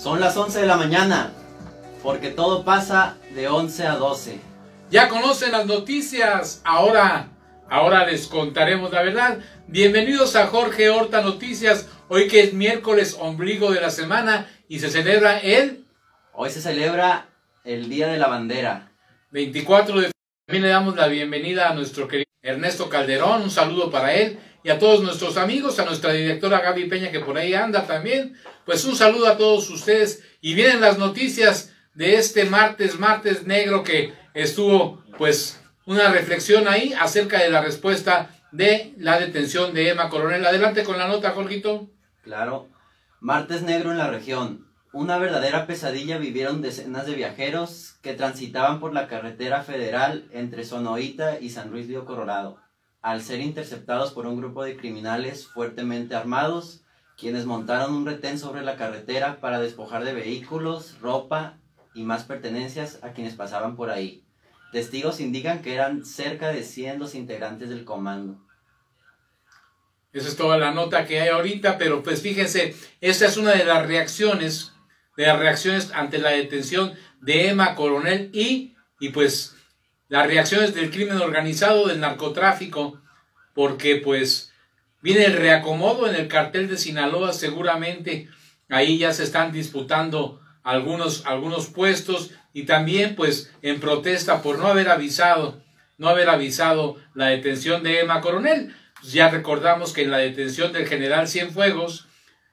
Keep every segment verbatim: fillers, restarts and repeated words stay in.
Son las once de la mañana, porque todo pasa de once a doce. Ya conocen las noticias, ahora, ahora les contaremos la verdad. Bienvenidos a Jorge Horta Noticias, hoy que es miércoles ombligo de la semana y se celebra el... Hoy se celebra el Día de la Bandera. veinticuatro de febrero. También le damos la bienvenida a nuestro querido Ernesto Calderón, un saludo para él y a todos nuestros amigos, a nuestra directora Gaby Peña que por ahí anda también. Pues un saludo a todos ustedes y vienen las noticias de este martes, martes negro que estuvo pues una reflexión ahí acerca de la respuesta de la detención de Emma Coronel. Adelante con la nota, Jorgito. Claro. Martes negro en la región. Una verdadera pesadilla vivieron decenas de viajeros que transitaban por la carretera federal entre Sonoita y San Luis Río Colorado, al ser interceptados por un grupo de criminales fuertemente armados, quienes montaron un retén sobre la carretera para despojar de vehículos, ropa y más pertenencias a quienes pasaban por ahí. Testigos indican que eran cerca de cien los integrantes del comando. Esa es toda la nota que hay ahorita, pero pues fíjense, esta es una de las reacciones, de las reacciones ante la detención de Emma Coronel y, y pues las reacciones del crimen organizado, del narcotráfico, porque pues viene el reacomodo en el cartel de Sinaloa, seguramente ahí ya se están disputando algunos, algunos puestos y también pues en protesta por no haber avisado, no haber avisado la detención de Emma Coronel. Pues ya recordamos que en la detención del general Cienfuegos,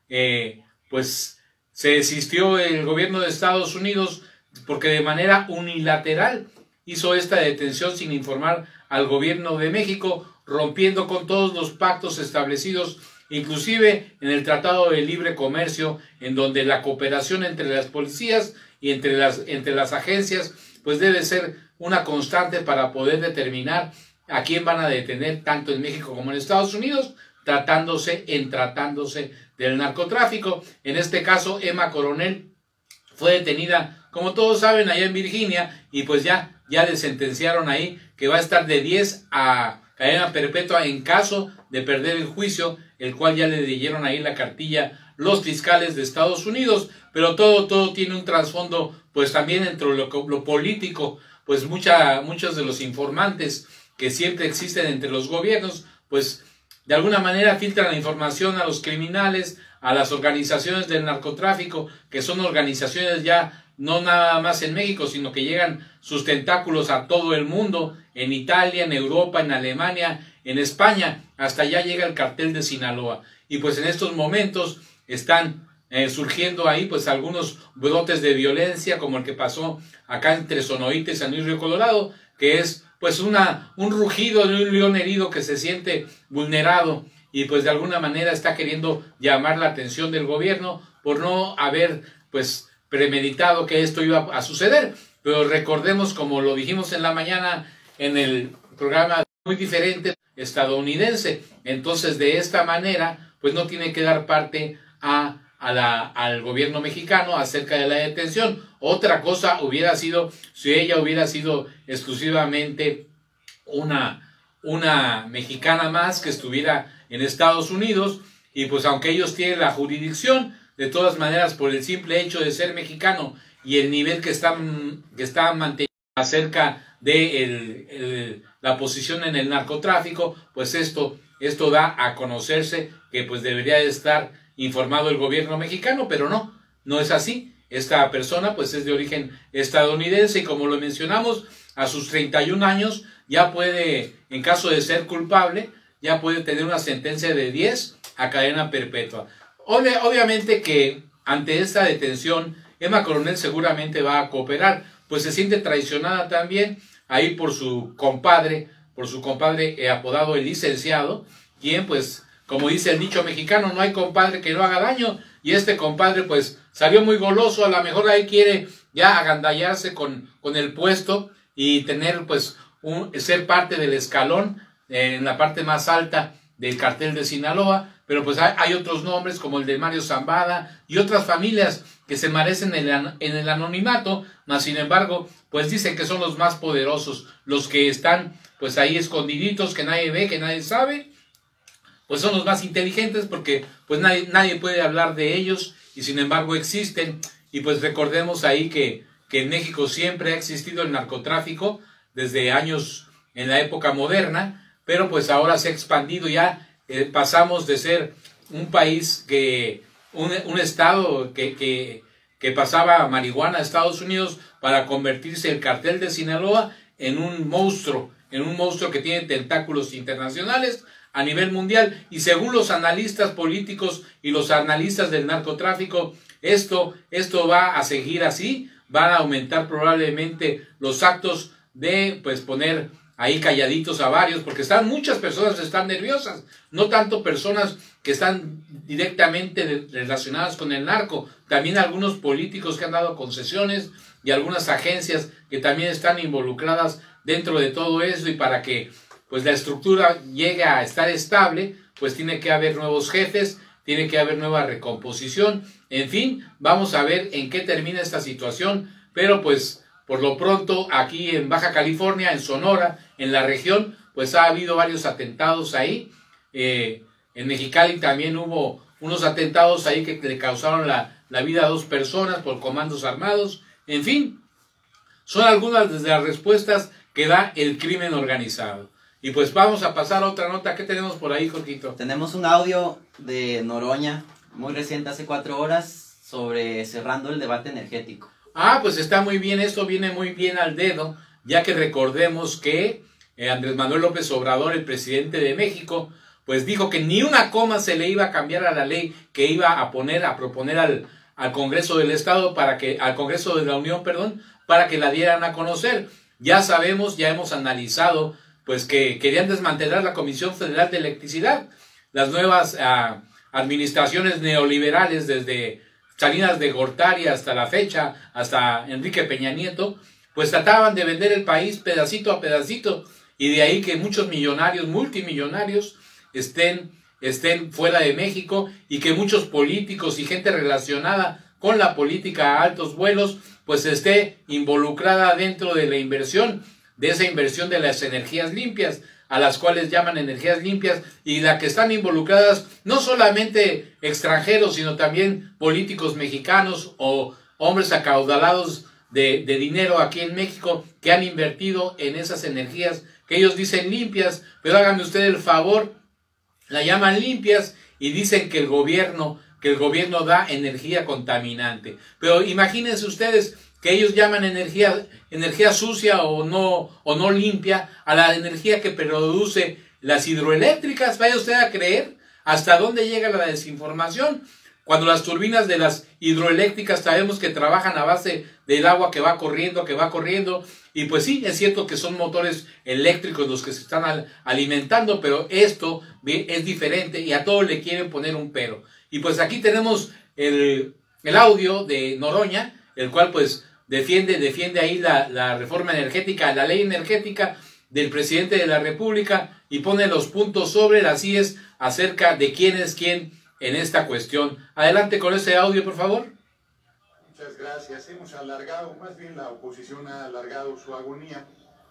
eh, pues se desistió el gobierno de Estados Unidos porque de manera unilateral hizo esta detención sin informar al gobierno de México, rompiendo con todos los pactos establecidos, inclusive en el Tratado de Libre Comercio, en donde la cooperación entre las policías y entre las, entre las agencias pues debe ser una constante para poder determinar a quién van a detener tanto en México como en Estados Unidos, tratándose en tratándose del narcotráfico. En este caso, Emma Coronel fue detenida, como todos saben, allá en Virginia, y pues ya, ya le sentenciaron ahí que va a estar de diez a cadena perpetua en caso de perder el juicio, el cual ya le dieron ahí la cartilla los fiscales de Estados Unidos, pero todo, todo tiene un trasfondo, pues también dentro de lo, lo político, pues mucha, muchos de los informantes que siempre existen entre los gobiernos, pues de alguna manera filtran la información a los criminales, a las organizaciones del narcotráfico, que son organizaciones ya no nada más en México, sino que llegan sus tentáculos a todo el mundo, en Italia, en Europa, en Alemania, en España, hasta allá llega el cartel de Sinaloa. Y pues en estos momentos están eh, surgiendo ahí pues algunos brotes de violencia, como el que pasó acá entre Sonoita y San Luis Río Colorado, que es pues una, un rugido de un león herido que se siente vulnerado y pues de alguna manera está queriendo llamar la atención del gobierno por no haber pues premeditado que esto iba a suceder. Pero recordemos, como lo dijimos en la mañana en el programa Muy Diferente estadounidense, entonces de esta manera pues no tiene que dar parte a, a la, al gobierno mexicano acerca de la detención. Otra cosa hubiera sido si ella hubiera sido exclusivamente una, una mexicana más que estuviera en Estados Unidos, y pues aunque ellos tienen la jurisdicción, de todas maneras por el simple hecho de ser mexicano y el nivel que están, que están manteniendo acerca de el, el, la posición en el narcotráfico, pues esto, esto da a conocerse que pues debería de estar informado el gobierno mexicano, pero no, no es así. Esta persona pues es de origen estadounidense y como lo mencionamos, a sus treinta y un años ya puede, en caso de ser culpable, ya puede tener una sentencia de diez a cadena perpetua. Ob obviamente que ante esta detención, Emma Coronel seguramente va a cooperar, pues se siente traicionada también ahí por su compadre, por su compadre eh, apodado el licenciado, quien pues, como dice el dicho mexicano, no hay compadre que no haga daño, y este compadre pues salió muy goloso, a lo mejor ahí quiere ya agandallarse con, con el puesto y tener pues un, ser parte del escalón eh, en la parte más alta del cartel de Sinaloa, pero pues hay, hay otros nombres como el de Mario Zambada y otras familias que se merecen en el, en el anonimato, mas sin embargo pues dicen que son los más poderosos, los que están pues ahí escondiditos, que nadie ve, que nadie sabe, pues son los más inteligentes porque pues nadie, nadie puede hablar de ellos y sin embargo existen Y pues recordemos ahí que, que en México siempre ha existido el narcotráfico desde años en la época moderna, pero pues ahora se ha expandido ya, eh, pasamos de ser un país que, un, un estado que, que, que pasaba marihuana a Estados Unidos para convertirse el cartel de Sinaloa en un monstruo, en un monstruo que tiene tentáculos internacionales a nivel mundial, y según los analistas políticos y los analistas del narcotráfico, esto, esto va a seguir así, van a aumentar probablemente los actos de pues poner ahí calladitos a varios, porque están muchas personas están nerviosas, no tanto personas que están directamente relacionadas con el narco, también algunos políticos que han dado concesiones y algunas agencias que también están involucradas dentro de todo eso, y para que pues la estructura llegue a estar estable, pues tiene que haber nuevos jefes, tiene que haber nueva recomposición, en fin, vamos a ver en qué termina esta situación, pero pues por lo pronto aquí en Baja California, en Sonora, en la región, pues ha habido varios atentados ahí, eh, en Mexicali también hubo unos atentados ahí que le causaron la, la vida a dos personas por comandos armados, en fin, son algunas de las respuestas que da el crimen organizado. Y pues vamos a pasar a otra nota. ¿Qué tenemos por ahí, Jorgito? Tenemos un audio de Noroña, muy reciente, hace cuatro horas, sobre cerrando el debate energético. Ah, pues está muy bien, esto viene muy bien al dedo, ya que recordemos que eh, Andrés Manuel López Obrador, el presidente de México, pues dijo que ni una coma se le iba a cambiar a la ley que iba a poner, a proponer al, al Congreso del Estado, para que, al Congreso de la Unión, perdón, para que la dieran a conocer. Ya sabemos, ya hemos analizado, pues que querían desmantelar la Comisión Federal de Electricidad. Las nuevas uh, administraciones neoliberales, desde Salinas de Gortari hasta la fecha, hasta Enrique Peña Nieto, pues trataban de vender el país pedacito a pedacito, y de ahí que muchos millonarios, multimillonarios, estén, estén fuera de México, y que muchos políticos y gente relacionada con la política a altos vuelos, pues esté involucrada dentro de la inversión, de esa inversión de las energías limpias, a las cuales llaman energías limpias, y la que están involucradas no solamente extranjeros, sino también políticos mexicanos o hombres acaudalados de, de dinero aquí en México, que han invertido en esas energías que ellos dicen limpias, pero háganme usted el favor, la llaman limpias y dicen que el gobierno, que el gobierno da energía contaminante. Pero imagínense ustedes que ellos llaman energía, energía sucia o no, o no limpia a la energía que produce las hidroeléctricas. Vaya usted a creer hasta dónde llega la desinformación, cuando las turbinas de las hidroeléctricas sabemos que trabajan a base del agua que va corriendo, que va corriendo, y pues sí, es cierto que son motores eléctricos los que se están al, alimentando, pero esto es diferente y a todo le quieren poner un pero. Y pues aquí tenemos el, el audio de Noroña, el cual pues Defiende, defiende ahí la, la reforma energética, la ley energética del presidente de la República, y pone los puntos sobre las íes acerca de quién es quién en esta cuestión. Adelante con ese audio, por favor. Muchas gracias. Hemos alargado, más bien la oposición ha alargado su agonía.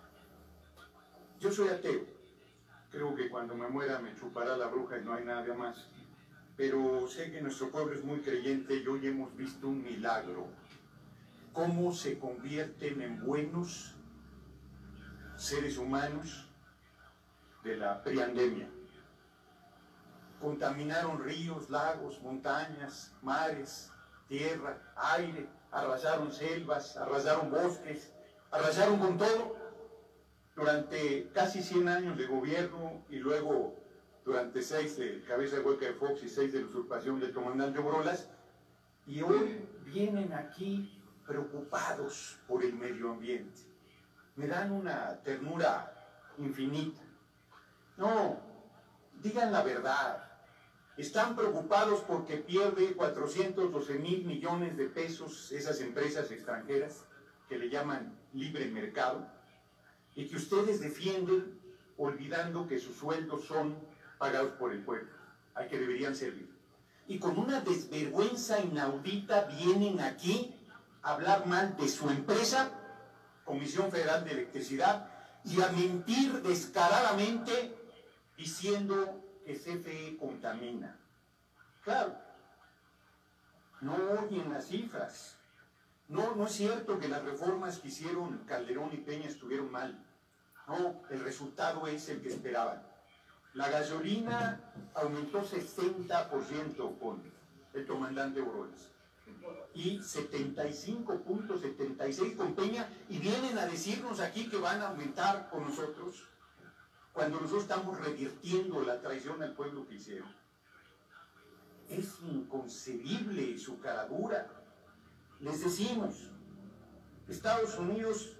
Yo soy ateo. Creo que cuando me muera me chupará la bruja y no hay nada más. Pero sé que nuestro pueblo es muy creyente y hoy hemos visto un milagro. Cómo se convierten en buenos seres humanos de la pandemia. Contaminaron ríos, lagos, montañas, mares, tierra, aire, arrasaron selvas, arrasaron bosques, arrasaron con todo durante casi cien años de gobierno, y luego durante seis de cabeza hueca de Fox y seis de la usurpación del comandante Obrolas, y hoy vienen aquí preocupados por el medio ambiente. Me dan una ternura infinita. No, digan la verdad. Están preocupados porque pierde cuatrocientos doce mil millones de pesos esas empresas extranjeras que le llaman libre mercado, y que ustedes defienden olvidando que sus sueldos son pagados por el pueblo, al que deberían servir. Y con una desvergüenza inaudita vienen aquí a hablar mal de su empresa, Comisión Federal de Electricidad, y a mentir descaradamente diciendo que C F E contamina. Claro, no oyen las cifras, No, no es cierto que las reformas que hicieron Calderón y Peña estuvieron mal. No, el resultado es el que esperaban. La gasolina aumentó sesenta por ciento con el comandante Oroles y setenta y cinco punto setenta y seis con Peña, y vienen a decirnos aquí que van a aumentar con nosotros cuando nosotros estamos revirtiendo la traición al pueblo que hicieron. Es inconcebible su caradura. Les decimos, Estados Unidos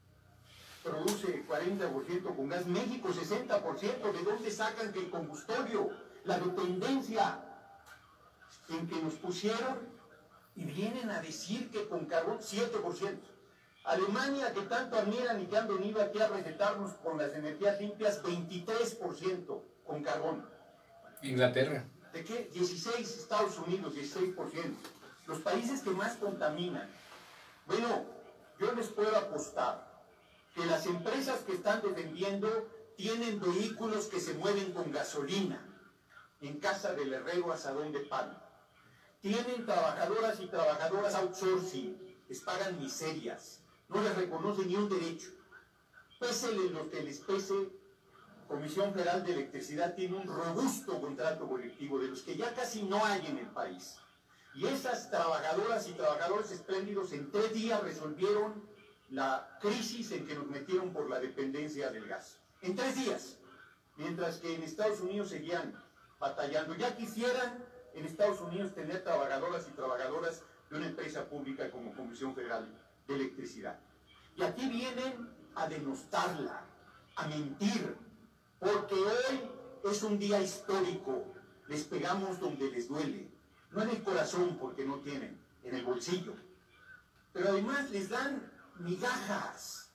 produce cuarenta por ciento con gas, México sesenta por ciento. ¿De dónde sacan que el combustorio, la dependencia en que nos pusieron? Y vienen a decir que con carbón siete por ciento. Alemania, que tanto admiran y que han venido aquí a recetarnos con las energías limpias, veintitrés por ciento con carbón. Inglaterra. ¿De qué? dieciséis, Estados Unidos, dieciséis por ciento. Los países que más contaminan. Bueno, yo les puedo apostar que las empresas que están defendiendo tienen vehículos que se mueven con gasolina en casa del herrero Asadón de Palo. Tienen trabajadoras y trabajadoras outsourcing, les pagan miserias, no les reconocen ni un derecho. Pésele lo que les pese, Comisión Federal de Electricidad tiene un robusto contrato colectivo de los que ya casi no hay en el país. Y esas trabajadoras y trabajadores espléndidos en tres días resolvieron la crisis en que nos metieron por la dependencia del gas. En tres días. Mientras que en Estados Unidos seguían batallando. Ya quisieran en Estados Unidos tener trabajadoras y trabajadoras de una empresa pública como Comisión Federal de Electricidad. Y aquí vienen a denostarla, a mentir, porque hoy es un día histórico. Les pegamos donde les duele. No en el corazón, porque no tienen, en el bolsillo. Pero además les dan migajas,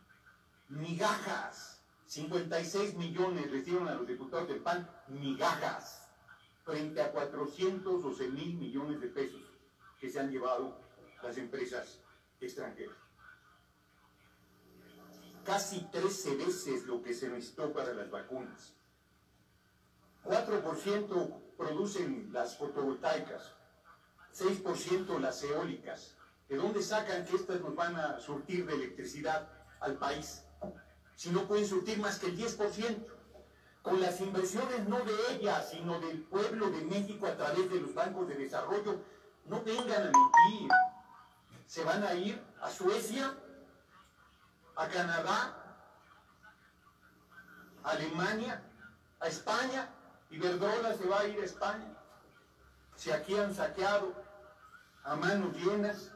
migajas. cincuenta y seis millones les dieron a los diputados del P A N, migajas, frente a cuatrocientos doce mil millones de pesos que se han llevado las empresas extranjeras. Casi trece veces lo que se necesitó para las vacunas. cuatro por ciento producen las fotovoltaicas, seis por ciento las eólicas. ¿De dónde sacan que estas nos van a surtir de electricidad al país? Si no pueden surtir más que el diez por ciento. Con las inversiones no de ellas, sino del pueblo de México a través de los bancos de desarrollo. No vengan a mentir. Se van a ir a Suecia, a Canadá, a Alemania, a España. Iberdrola se va a ir a España. Si aquí han saqueado a manos llenas,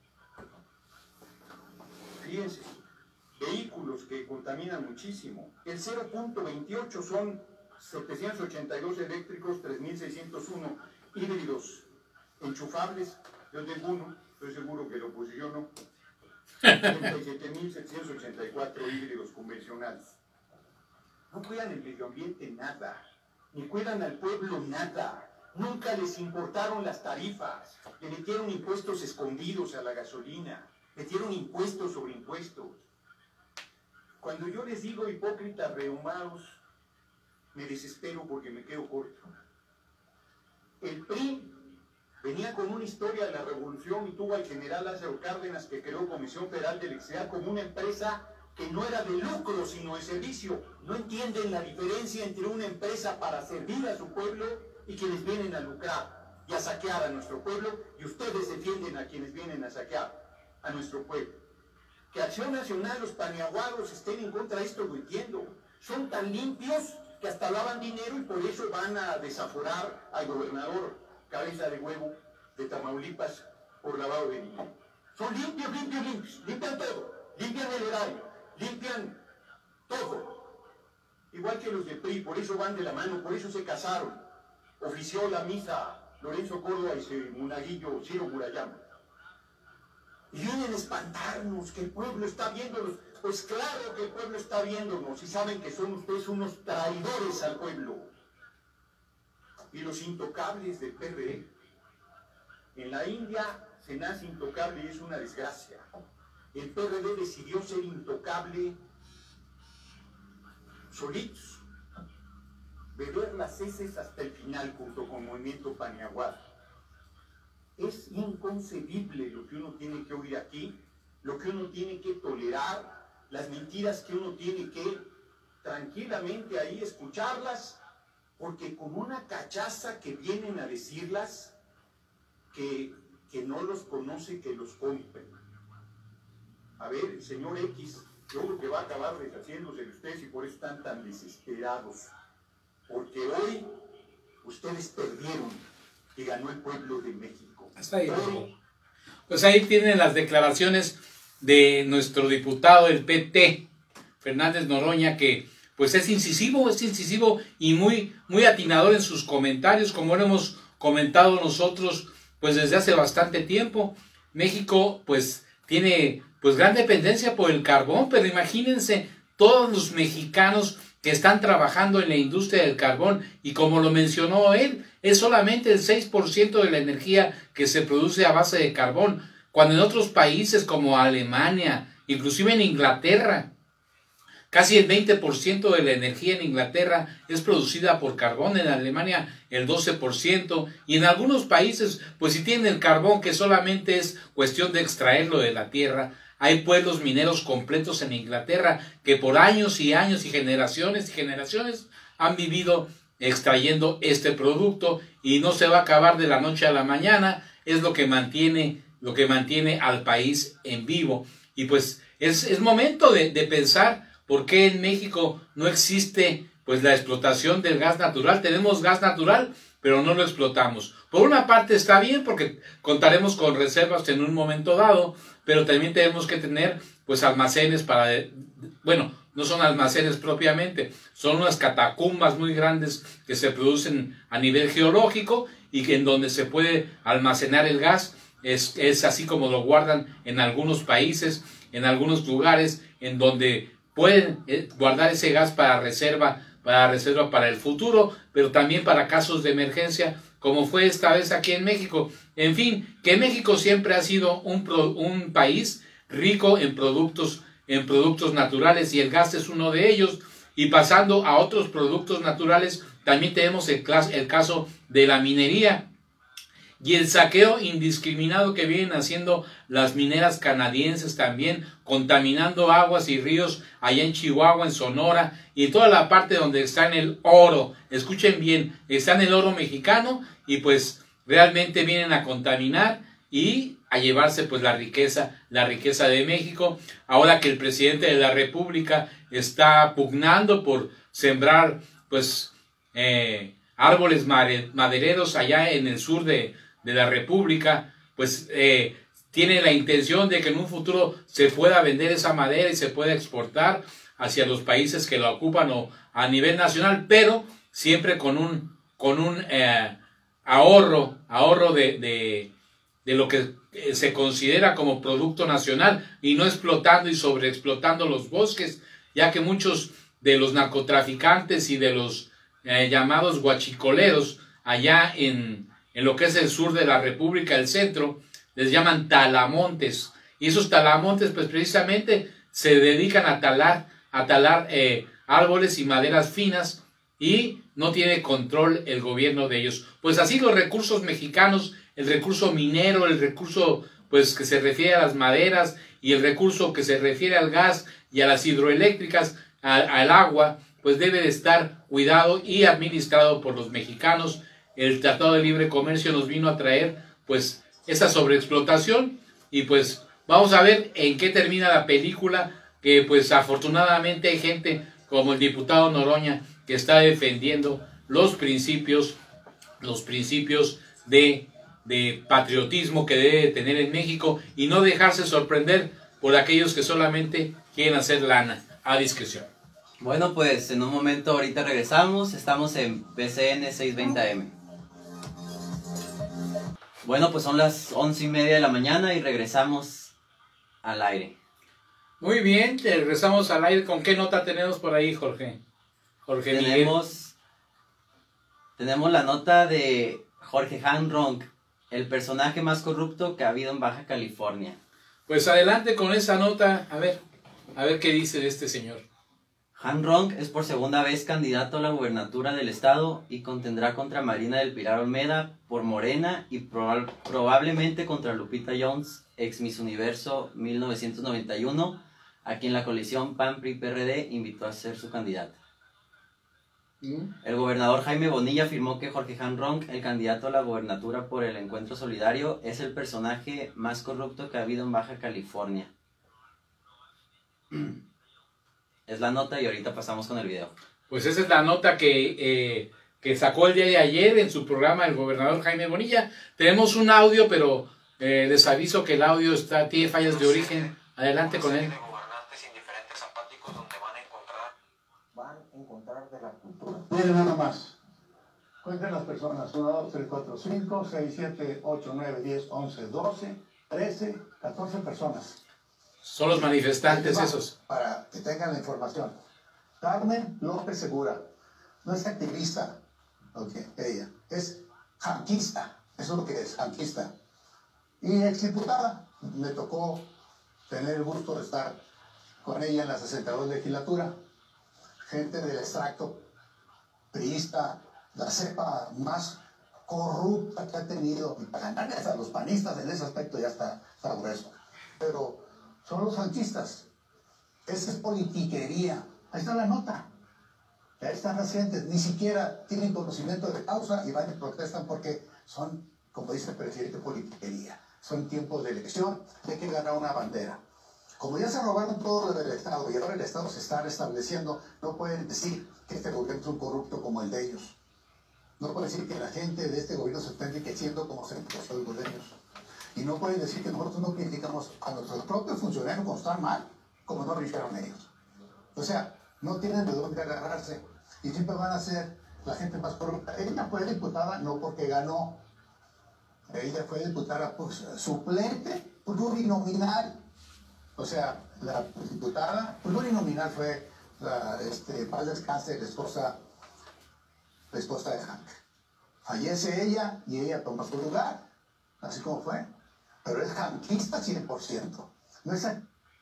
fíjense, vehículos que contaminan muchísimo. El cero punto veintiocho son setecientos ochenta y dos eléctricos, tres mil seiscientos uno híbridos enchufables. Yo tengo uno, estoy seguro que la oposición no. treinta y siete mil setecientos ochenta y cuatro híbridos convencionales. No cuidan el medio ambiente nada, ni cuidan al pueblo nada. Nunca les importaron las tarifas, le metieron impuestos escondidos a la gasolina, metieron impuestos sobre impuestos. Cuando yo les digo hipócritas rehumados, me desespero porque me quedo corto. El P R I venía con una historia de la revolución y tuvo al general Lázaro Cárdenas, que creó Comisión Federal de Electricidad como una empresa que no era de lucro sino de servicio. No entienden la diferencia entre una empresa para servir a su pueblo y quienes vienen a lucrar y a saquear a nuestro pueblo, y ustedes defienden a quienes vienen a saquear a nuestro pueblo. Que Acción Nacional, los paneaguados estén en contra de esto, lo entiendo. Son tan limpios que hasta lavan dinero y por eso van a desaforar al gobernador Cabeza de Huevo de Tamaulipas por lavado de dinero. Son limpios, limpios, limpios. Limpian todo. Limpian el erario. Limpian todo. Igual que los del P R I, por eso van de la mano, por eso se casaron. Ofició la misa Lorenzo Córdoba y su monaguillo Ciro Murayama. Y vienen a espantarnos, que el pueblo está viéndonos. Pues claro que el pueblo está viéndonos y saben que son ustedes unos traidores al pueblo. Y los intocables del P R D. En la India se nace intocable y es una desgracia. El P R D decidió ser intocable solitos. Beber las heces hasta el final junto con Movimiento Paniaguado. Es inconcebible lo que uno tiene que oír aquí, lo que uno tiene que tolerar, las mentiras que uno tiene que tranquilamente ahí escucharlas, porque con una cachaza que vienen a decirlas, que, que no los conoce, que los compren. A ver, el señor X, yo creo que va a acabar deshaciéndose de ustedes y por eso están tan desesperados. Porque hoy ustedes perdieron y ganó el pueblo de México. Hasta ahí. Hoy, pues ahí tienen las declaraciones de nuestro diputado del P T, Fernández Noroña, que pues es incisivo, es incisivo y muy, muy atinador en sus comentarios, como lo hemos comentado nosotros pues desde hace bastante tiempo. México pues tiene pues gran dependencia por el carbón, pero imagínense todos los mexicanos que están trabajando en la industria del carbón, y como lo mencionó él, es solamente el seis por ciento de la energía que se produce a base de carbón, cuando en otros países como Alemania, inclusive en Inglaterra, casi el veinte por ciento de la energía en Inglaterra es producida por carbón, en Alemania el doce por ciento, y en algunos países, pues si tienen el carbón, que solamente es cuestión de extraerlo de la tierra. Hay pueblos mineros completos en Inglaterra que por años y años y generaciones y generaciones han vivido extrayendo este producto, y no se va a acabar de la noche a la mañana. Es lo que mantiene, lo que mantiene al país en vivo. Y pues es, es momento de, de pensar por qué en México no existe pues la explotación del gas natural. Tenemos gas natural, pero no lo explotamos. Por una parte está bien, porque contaremos con reservas en un momento dado, pero también tenemos que tener pues almacenes para, bueno, no son almacenes propiamente, son unas catacumbas muy grandes que se producen a nivel geológico y que en donde se puede almacenar el gas. Es, es así como lo guardan en algunos países, en algunos lugares, en donde pueden guardar ese gas para reserva, para reserva para el futuro, pero también para casos de emergencia, como fue esta vez aquí en México. En fin, que México siempre ha sido un, pro, un país rico en productos, en productos naturales, y el gas es uno de ellos. Y pasando a otros productos naturales, también tenemos el, el caso de la minería y el saqueo indiscriminado que vienen haciendo las mineras canadienses, también contaminando aguas y ríos allá en Chihuahua, en Sonora, y toda la parte donde está en el oro. Escuchen bien, está en el oro mexicano, y pues realmente vienen a contaminar y a llevarse pues la riqueza, la riqueza de México. Ahora que el presidente de la República está pugnando por sembrar pues eh, árboles madereros allá en el sur de de la República, pues eh, tiene la intención de que en un futuro se pueda vender esa madera y se pueda exportar hacia los países que la ocupan o a nivel nacional, pero siempre con un, con un eh, ahorro, ahorro de, de, de lo que se considera como producto nacional, y no explotando y sobreexplotando los bosques, ya que muchos de los narcotraficantes y de los eh, llamados guachicoleros allá en en lo que es el sur de la República, el centro, les llaman talamontes, y esos talamontes pues precisamente se dedican a talar, a talar eh, árboles y maderas finas, y no tiene control el gobierno de ellos. Pues así los recursos mexicanos, el recurso minero, el recurso pues que se refiere a las maderas, y el recurso que se refiere al gas y a las hidroeléctricas, a, al agua, pues debe de estar cuidado y administrado por los mexicanos. El Tratado de Libre Comercio nos vino a traer pues esa sobreexplotación, y pues vamos a ver en qué termina la película, que pues afortunadamente hay gente como el diputado Noroña que está defendiendo los principios, los principios de, de patriotismo que debe tener en México, y no dejarse sorprender por aquellos que solamente quieren hacer lana a discreción. Bueno, pues en un momento ahorita regresamos, estamos en B C N seiscientos veinte A M. Bueno, pues son las once y media de la mañana y regresamos al aire. Muy bien, regresamos al aire. ¿Con qué nota tenemos por ahí, Jorge? Jorge tenemos, tenemos la nota de Jorge Hanronk, el personaje más corrupto que ha habido en Baja California. Pues adelante con esa nota, a ver, a ver qué dice de este señor. Han Rong es por segunda vez candidato a la gubernatura del estado y contendrá contra Marina del Pilar Olmeda por Morena y proba probablemente contra Lupita Jones, ex Miss Universo mil novecientos noventa y uno, a quien la coalición P A N P R I P R D invitó a ser su candidata. ¿Mm? El gobernador Jaime Bonilla afirmó que Jorge Han Rong, el candidato a la gubernatura por el Encuentro Solidario, es el personaje más corrupto que ha habido en Baja California. Es la nota y ahorita pasamos con el video. Pues esa es la nota que, eh, que sacó el día de ayer en su programa el gobernador Jaime Bonilla. Tenemos un audio, pero eh, les aviso que el audio está, tiene fallas de origen. Adelante con él. Van a encontrar de la cultura. Miren nada más. Cuenten las personas. uno, dos, tres, cuatro, cinco, seis, siete, ocho, nueve, diez, once, doce, trece, catorce personas. Son los manifestantes esos. Para que tengan la información. Carmen López Segura no es activista, okay, ella es janquista, eso es lo que es, janquista. Y exdiputada, me tocó tener el gusto de estar con ella en la sesenta y dos legislatura. Gente del extracto priista, la cepa más corrupta que ha tenido, y para ganar a los panistas en ese aspecto ya está, está grueso. Pero son los janquistas. Esa es politiquería. Ahí está la nota. Ahí están las gentes. Ni siquiera tienen conocimiento de causa y van y protestan porque son, como dice el presidente, politiquería. Son tiempos de elección, hay que ganar una bandera. Como ya se robaron todo lo del Estado y ahora el Estado se está restableciendo, no pueden decir que este gobierno es un corrupto como el de ellos. No pueden decir que la gente de este gobierno se está enriqueciendo como se enriqueció el de ellos. Y no pueden decir que nosotros no criticamos a nuestros propios funcionarios cuando están mal, como no lo hicieron ellos. O sea, no tienen de dónde agarrarse y siempre van a ser la gente más corrupta. Ella fue diputada no porque ganó, ella fue diputada pues, suplente plurinominal. O sea, la diputada plurinominal fue la este, paz descanse, la esposa, la esposa de Hank. Fallece ella y ella toma su lugar, así como fue. Pero es janquista cien por ciento. No es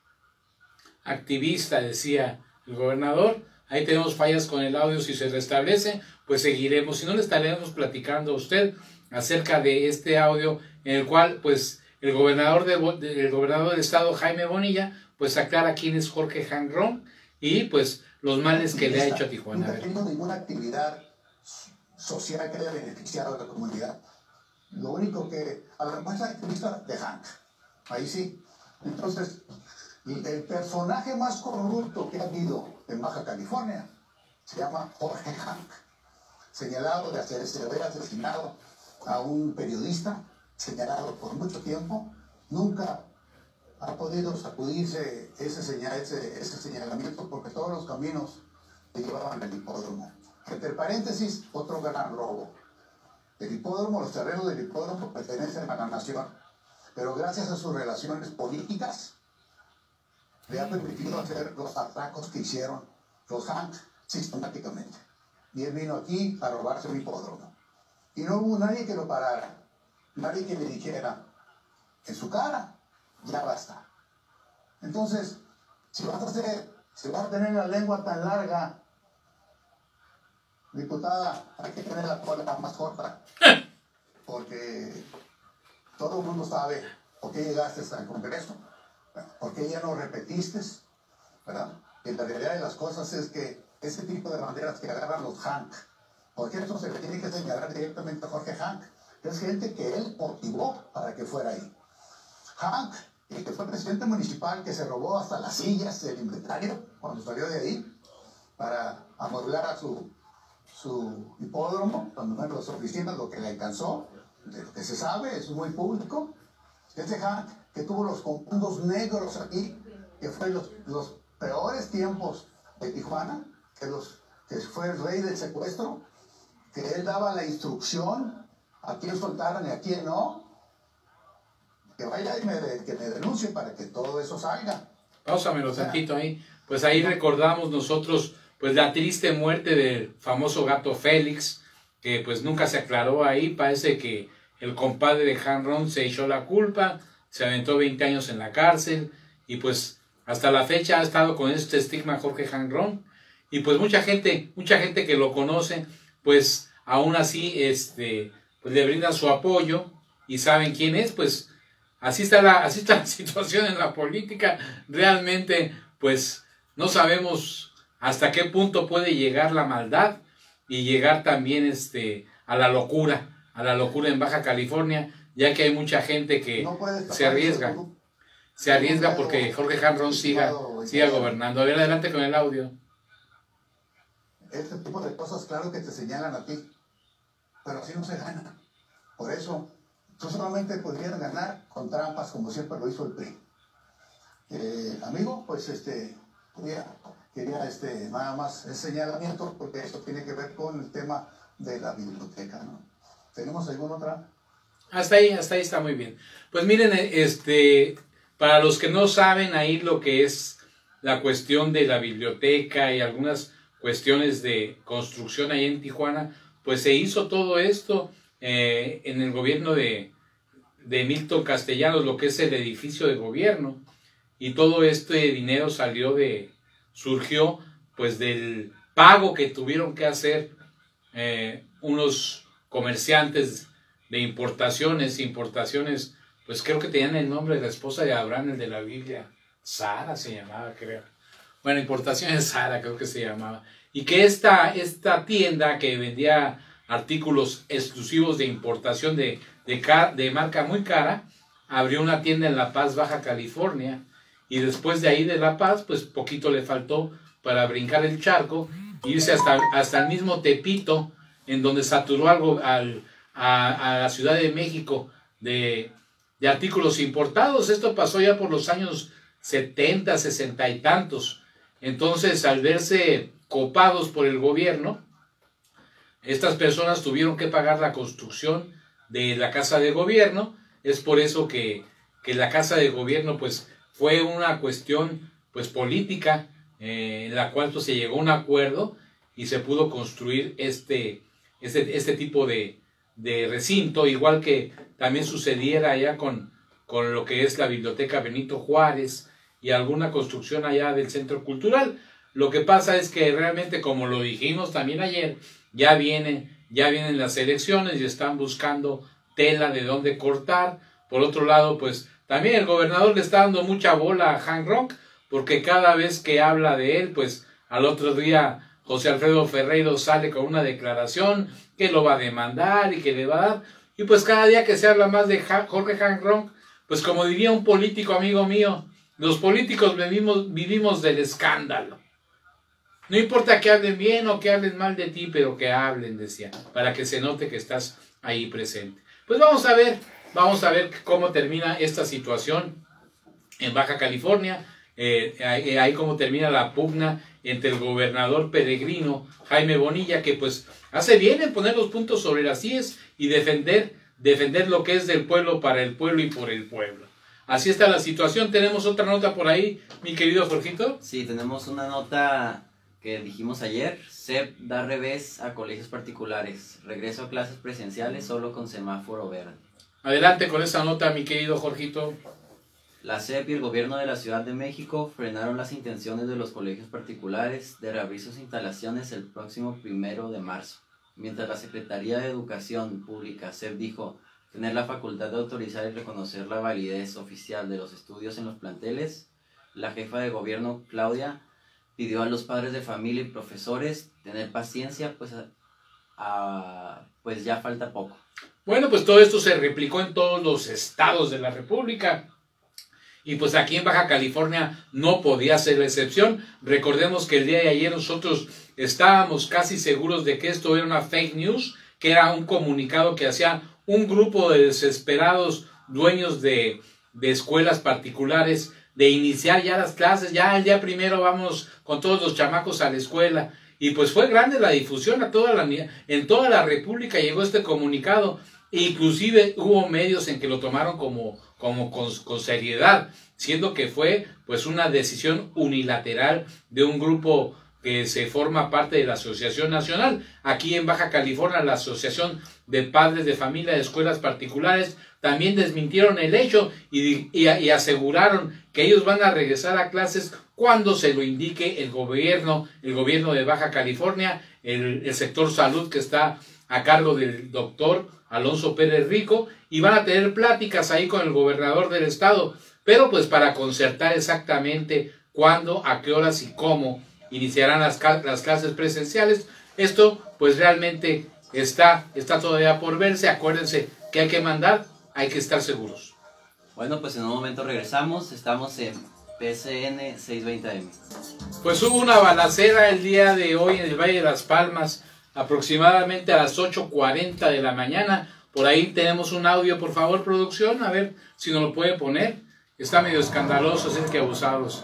activista, decía el gobernador. Ahí tenemos fallas con el audio. Si se restablece, pues seguiremos. Si no, le estaremos platicando a usted acerca de este audio en el cual, pues, el gobernador, de, de, el gobernador del estado, Jaime Bonilla, pues aclara quién es Jorge Han Rong y, pues, los males que le ha hecho a Tijuana. No ha tenido ninguna actividad social que haya beneficiado a la comunidad. Lo único que, a lo mejor es activista de Hank. Ahí sí. Entonces, el personaje más corrupto que ha habido en Baja California se llama Jorge Hank, señalado de hacer, de haber asesinado a un periodista, señalado por mucho tiempo. Nunca ha podido sacudirse ese, señal, ese, ese señalamiento porque todos los caminos le llevaban al hipódromo. Entre paréntesis, otro gran robo. El hipódromo, los terrenos del hipódromo pertenecen a la nación, pero gracias a sus relaciones políticas le ha permitido hacer los atracos que hicieron los Hank sistemáticamente. Y él vino aquí a robarse un hipódromo. Y no hubo nadie que lo parara, nadie que le dijera en su cara, ya basta. Entonces, si vas a hacer, si vas a tener la lengua tan larga, diputada, hay que tener la cola más corta, porque todo el mundo sabe por qué llegaste al Congreso, por qué ya no repetiste, ¿verdad? Y la realidad de las cosas es que ese tipo de banderas que agarran los Hank, porque eso se le tiene que señalar directamente a Jorge Hank, es gente que él motivó para que fuera ahí. Hank, el que fue presidente municipal, que se robó hasta las sillas del inventario cuando salió de ahí, para amueblar a su su hipódromo, cuando en las oficinas, lo que le alcanzó, de lo que se sabe, es muy público. Ese Hank que tuvo los conjuntos negros aquí, que fue los, los peores tiempos de Tijuana, que, los, que fue el rey del secuestro, que él daba la instrucción a quién soltaran y a quién no, que vaya y me, de, que me denuncie para que todo eso salga. Páusamelo tantito ahí. Pues ahí recordamos nosotros pues la triste muerte del famoso gato Félix, que pues nunca se aclaró ahí. Parece que el compadre de Han Rong se echó la culpa, se aventó veinte años en la cárcel y pues hasta la fecha ha estado con este estigma Jorge Han Rong. y pues mucha gente, mucha gente que lo conoce, pues aún así este, pues le brindan su apoyo y saben quién es. Pues así está la, así está la situación en la política. Realmente pues no sabemos hasta qué punto puede llegar la maldad y llegar también este, a la locura, a la locura en Baja California, ya que hay mucha gente que no se arriesga, se arriesga porque Jorge Hanron siga, siga gobernando. A ver, adelante con el audio. Este tipo de cosas, claro que te señalan a ti, pero así no se gana. Por eso, tú solamente podrías ganar con trampas, como siempre lo hizo el P R I. Eh, amigo, pues este, quería, quería este, nada más el señalamiento, porque esto tiene que ver con el tema de la biblioteca, ¿no? ¿Tenemos alguna otra? Hasta ahí, hasta ahí está muy bien. Pues miren, este, para los que no saben ahí lo que es la cuestión de la biblioteca y algunas cuestiones de construcción ahí en Tijuana, pues se hizo todo esto eh, en el gobierno de, de Milton Castellanos, lo que es el edificio de gobierno, y todo este dinero salió de, surgió pues del pago que tuvieron que hacer eh, unos comerciantes de importaciones, importaciones, pues creo que tenían el nombre de la esposa de Abraham, el de la Biblia, Sara se llamaba, creo. Bueno, importaciones Sara creo que se llamaba. Y que esta, esta tienda que vendía artículos exclusivos de importación de, de, de marca muy cara, abrió una tienda en La Paz, Baja California, y después de ahí de La Paz, pues poquito le faltó para brincar el charco, e irse hasta, hasta el mismo Tepito, en donde saturó algo al, a, a la Ciudad de México de, de artículos importados. Esto pasó ya por los años setenta, sesenta y tantos. Entonces, al verse copados por el gobierno, estas personas tuvieron que pagar la construcción de la casa de gobierno. Es por eso que, que la casa de gobierno pues fue una cuestión pues política, eh, en la cual pues, se llegó a un acuerdo y se pudo construir este, este, este tipo de, de recinto, igual que también sucediera allá con, con lo que es la Biblioteca Benito Juárez y alguna construcción allá del Centro Cultural. Lo que pasa es que realmente, como lo dijimos también ayer, ya vienen, ya vienen las elecciones y están buscando tela de dónde cortar. Por otro lado, pues también el gobernador le está dando mucha bola a Hanron, porque cada vez que habla de él, pues al otro día José Alfredo Ferreiro sale con una declaración que lo va a demandar y que le va a dar. Y pues cada día que se habla más de Jorge Hanron, pues como diría un político amigo mío, los políticos vivimos, vivimos del escándalo. No importa que hablen bien o que hablen mal de ti, pero que hablen, decía, para que se note que estás ahí presente. Pues vamos a ver, vamos a ver cómo termina esta situación en Baja California, eh, ahí, ahí cómo termina la pugna entre el gobernador peregrino Jaime Bonilla, que pues hace bien en poner los puntos sobre las íes y defender, defender lo que es del pueblo para el pueblo y por el pueblo. Así está la situación. ¿Tenemos otra nota por ahí, mi querido Jorgito? Sí, tenemos una nota que dijimos ayer. S E P da revés a colegios particulares. Regreso a clases presenciales solo con semáforo verde. Adelante con esa nota, mi querido Jorgito. La S E P y el gobierno de la Ciudad de México frenaron las intenciones de los colegios particulares de reabrir sus instalaciones el próximo primero de marzo. Mientras la Secretaría de Educación Pública, S E P, dijo tener la facultad de autorizar y reconocer la validez oficial de los estudios en los planteles, la jefa de gobierno, Claudia, pidió a los padres de familia y profesores tener paciencia, pues, a, a, pues ya falta poco. Bueno, pues todo esto se replicó en todos los estados de la República. Y pues aquí en Baja California no podía ser la excepción. Recordemos que el día de ayer nosotros estábamos casi seguros de que esto era una fake news, que era un comunicado que hacía un grupo de desesperados dueños de, de escuelas particulares de iniciar ya las clases. Ya el día primero vamos con todos los chamacos a la escuela. Y pues fue grande la difusión a toda la, en toda la República llegó este comunicado. E inclusive hubo medios en que lo tomaron como, como con, con seriedad, siendo que fue pues una decisión unilateral de un grupo que se forma parte de la Asociación Nacional. Aquí en Baja California, la Asociación de Padres de Familia de Escuelas Particulares también desmintieron el hecho y, y, y aseguraron que ellos van a regresar a clases cuando se lo indique el gobierno, el gobierno de Baja California, el, el sector salud que está a cargo del doctor Alonso Pérez Rico, y van a tener pláticas ahí con el gobernador del estado, pero pues para concertar exactamente cuándo, a qué horas y cómo iniciarán las, las clases presenciales. Esto pues realmente está, está todavía por verse. Acuérdense que hay que mandar, hay que estar seguros. Bueno, pues en un momento regresamos, estamos en P C N seiscientos veinte A M. Pues hubo una balacera el día de hoy en el Valle de las Palmas, aproximadamente a las ocho cuarenta de la mañana. Por ahí tenemos un audio, por favor, producción, a ver si nos lo puede poner. Está medio escandaloso, así que abusados.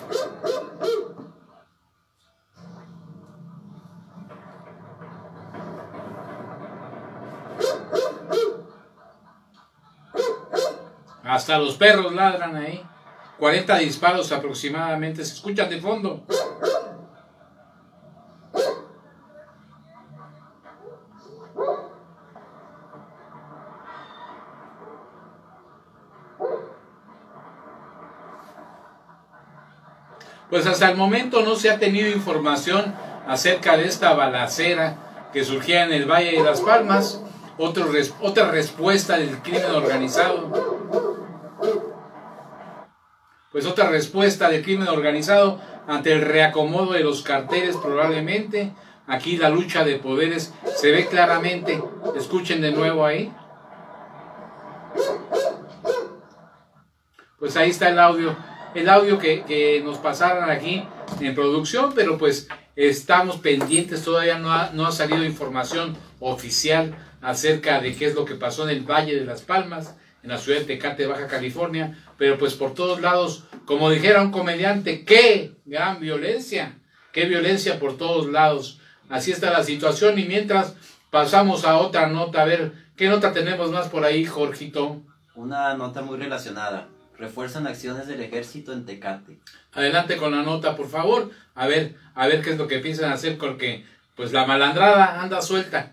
Hasta los perros ladran ahí. cuarenta disparos aproximadamente se escuchan de fondo. Pues hasta el momento no se ha tenido información acerca de esta balacera que surgía en el Valle de las Palmas. Otro res, otra respuesta del crimen organizado. Pues otra respuesta del crimen organizado ante el reacomodo de los carteles probablemente. Aquí la lucha de poderes se ve claramente. Escuchen de nuevo ahí. Pues ahí está el audio. El audio que, que nos pasaron aquí en producción, pero pues estamos pendientes. Todavía no ha, no ha salido información oficial acerca de qué es lo que pasó en el Valle de las Palmas, en la ciudad de Tecate, Baja California, pero pues por todos lados, como dijera un comediante, ¡qué gran violencia! ¡Qué violencia por todos lados! Así está la situación, y mientras pasamos a otra nota, a ver, ¿qué nota tenemos más por ahí, Jorgito? Una nota muy relacionada. Refuerzan acciones del ejército en Tecate. Adelante con la nota, por favor, a ver, a ver qué es lo que piensan hacer, porque pues la malandrada anda suelta.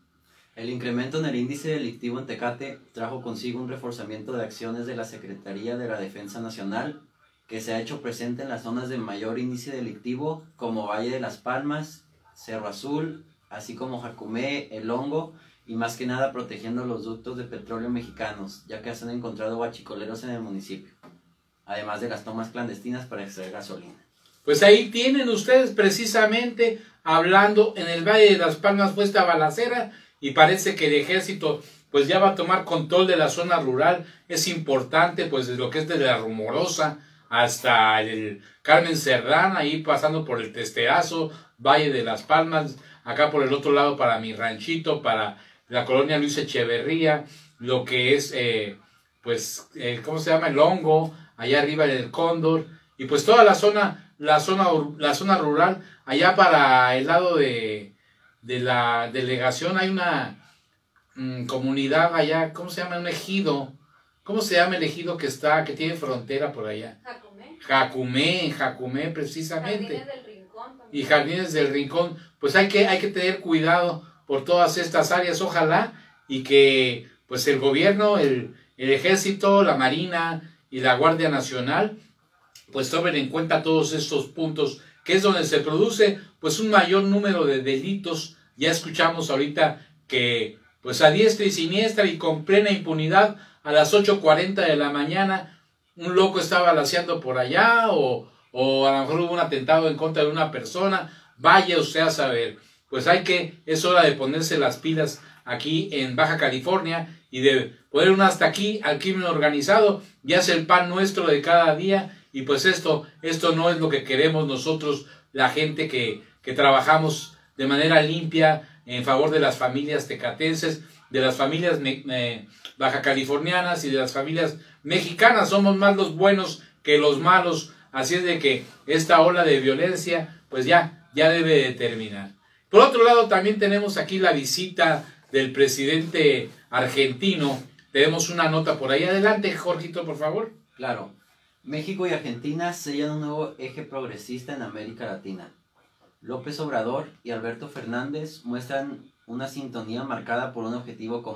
El incremento en el índice delictivo en Tecate trajo consigo un reforzamiento de acciones de la Secretaría de la Defensa Nacional, que se ha hecho presente en las zonas de mayor índice delictivo, como Valle de las Palmas, Cerro Azul, así como Jacumé, El Hongo, y más que nada protegiendo los ductos de petróleo mexicanos, ya que se han encontrado huachicoleros en el municipio, además de las tomas clandestinas para extraer gasolina. Pues ahí tienen ustedes precisamente hablando, en el Valle de las Palmas fue esta balacera, y parece que el ejército pues ya va a tomar control de la zona rural. Es importante, pues desde lo que es de la Rumorosa hasta el Carmen Cerdán, ahí pasando por el Testerazo, Valle de las Palmas, acá por el otro lado para mi ranchito, para la colonia Luis Echeverría, lo que es, eh, pues, eh, ¿cómo se llama? El Hongo, allá arriba del Cóndor, y pues toda la zona, la zona, la zona rural, allá para el lado de, de la delegación hay una mmm, comunidad allá, ¿cómo se llama? Un ejido, ¿cómo se llama el ejido que está, que tiene frontera por allá? Jacumé. Jacumé, Jacumé precisamente. Jardines del Rincón también. Y Jardines del Rincón, pues hay que, hay que tener cuidado por todas estas áreas, ojalá, y que pues el gobierno, el, el ejército, la marina y la Guardia Nacional, pues tomen en cuenta todos estos puntos, que es donde se produce pues un mayor número de delitos. Ya escuchamos ahorita que pues a diestra y siniestra y con plena impunidad, a las ocho cuarenta de la mañana, un loco estaba balaceando por allá, o, o a lo mejor hubo un atentado en contra de una persona, vaya usted a saber. Pues hay que, es hora de ponerse las pilas aquí en Baja California y de poner un hasta aquí al crimen organizado. Ya es el pan nuestro de cada día, y pues esto, esto no es lo que queremos nosotros, la gente que, que trabajamos de manera limpia en favor de las familias tecatenses, de las familias me, me, baja californianas y de las familias mexicanas. Somos más los buenos que los malos, así es de que esta ola de violencia pues ya, ya debe de terminar. Por otro lado, también tenemos aquí la visita del presidente argentino. Tenemos una nota por ahí. Adelante, Jorgito, por favor. Claro. México y Argentina sellan un nuevo eje progresista en América Latina. López Obrador y Alberto Fernández muestran una sintonía marcada por un objetivo común: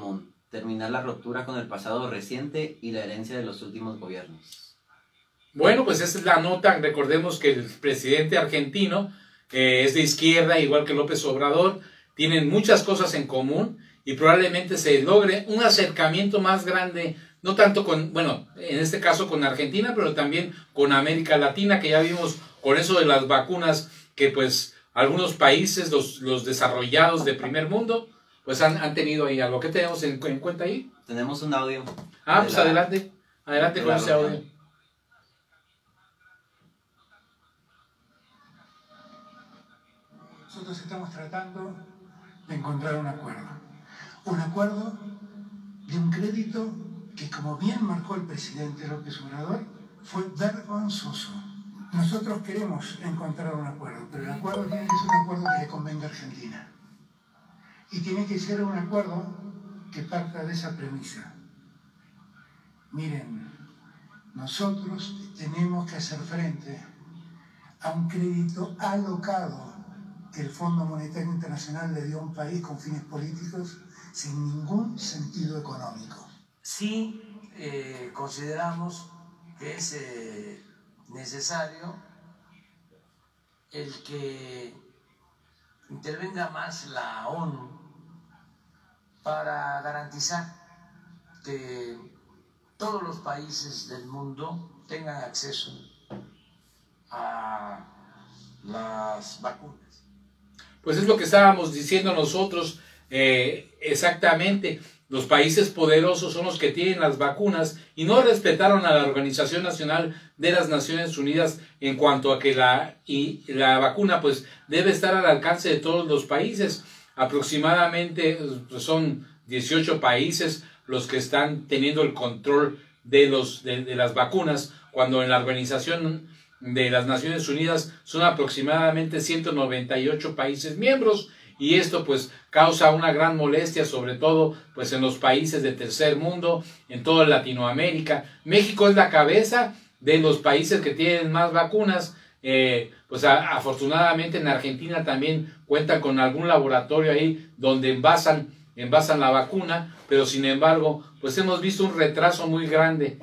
terminar la ruptura con el pasado reciente y la herencia de los últimos gobiernos. Bueno, pues esa es la nota. Recordemos que el presidente argentino eh, es de izquierda, igual que López Obrador, tienen muchas cosas en común y probablemente se logre un acercamiento más grande, no tanto con, bueno, en este caso con Argentina, pero también con América Latina, que ya vimos con eso de las vacunas, que pues algunos países, los, los desarrollados de primer mundo, pues han, han tenido ahí algo. ¿Qué tenemos en, en cuenta ahí? Tenemos un audio. Ah, pues la, adelante, adelante con ese audio. Nosotros estamos tratando de encontrar un acuerdo. Un acuerdo de un crédito que, como bien marcó el presidente López Obrador, fue vergonzoso. Nosotros queremos encontrar un acuerdo, pero el acuerdo tiene que ser un acuerdo que le convenga a Argentina. Y tiene que ser un acuerdo que parta de esa premisa. Miren, nosotros tenemos que hacer frente a un crédito alocado que el Fondo Monetario Internacional le dio a un país con fines políticos sin ningún sentido económico. Sí eh, consideramos que es eh, necesario el que intervenga más la ONU para garantizar que todos los países del mundo tengan acceso a las vacunas. Pues es lo que estábamos diciendo nosotros, eh, exactamente. Los países poderosos son los que tienen las vacunas y no respetaron a la Organización Nacional de las Naciones Unidas en cuanto a que la, y la vacuna pues debe estar al alcance de todos los países. Aproximadamente pues, son dieciocho países los que están teniendo el control de, los, de, de las vacunas, cuando en la Organización de las Naciones Unidas son aproximadamente ciento noventa y ocho países miembros. Y esto pues causa una gran molestia, sobre todo pues en los países de tercer mundo, en toda Latinoamérica. México es la cabeza de los países que tienen más vacunas. Eh, pues a, afortunadamente en Argentina también cuentan con algún laboratorio ahí donde envasan, envasan la vacuna, pero sin embargo pues hemos visto un retraso muy grande.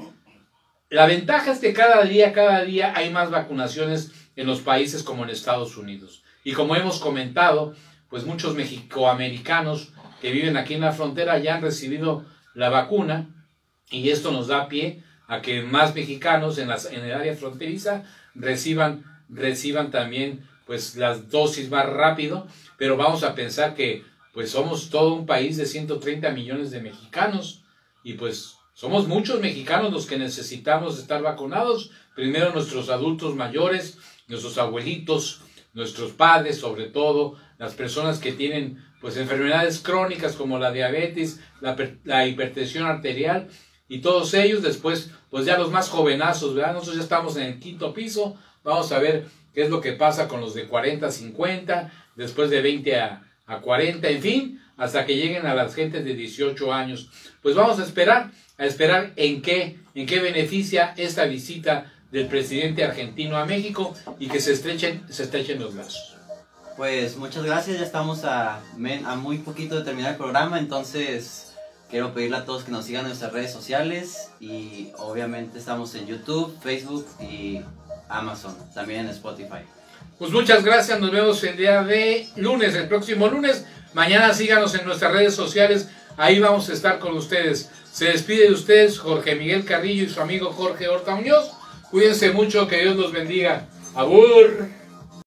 La ventaja es que cada día, cada día hay más vacunaciones en los países como en Estados Unidos. Y como hemos comentado, pues muchos mexicoamericanos que viven aquí en la frontera ya han recibido la vacuna y esto nos da pie a que más mexicanos en, las, en el área fronteriza reciban, reciban también pues las dosis más rápido, pero vamos a pensar que pues somos todo un país de ciento treinta millones de mexicanos y pues somos muchos mexicanos los que necesitamos estar vacunados. Primero nuestros adultos mayores, nuestros abuelitos, nuestros padres, sobre todo las personas que tienen pues enfermedades crónicas como la diabetes, la, la hipertensión arterial y todos ellos. Después pues ya los más jovenazos, ¿verdad? Nosotros ya estamos en el quinto piso, vamos a ver qué es lo que pasa con los de cuarenta a cincuenta, después de veinte a cuarenta, en fin, hasta que lleguen a las gentes de dieciocho años. Pues vamos a esperar, a esperar en qué, en qué beneficia esta visita del presidente argentino a México y que se estrechen, se estrechen los lazos. Pues muchas gracias, ya estamos a, a muy poquito de terminar el programa, entonces quiero pedirle a todos que nos sigan en nuestras redes sociales y obviamente estamos en YouTube, Facebook y Amazon, también en Spotify. Pues muchas gracias, nos vemos el día de lunes, el próximo lunes. Mañana síganos en nuestras redes sociales, ahí vamos a estar con ustedes. Se despide de ustedes Jorge Miguel Carrillo y su amigo Jorge Horta Muñoz. Cuídense mucho, que Dios los bendiga. ¡Abur!